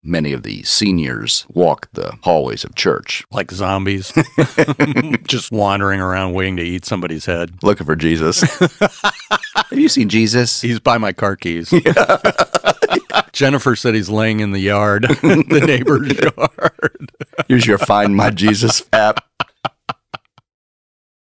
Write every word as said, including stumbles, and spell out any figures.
many of the seniors walk the hallways of church. Like zombies, just wandering around waiting to eat somebody's head. Looking for Jesus. Have you seen Jesus? He's by my car keys. Yeah. Jennifer said he's laying in the yard, the neighbor's yard. Here's your Find My Jesus app.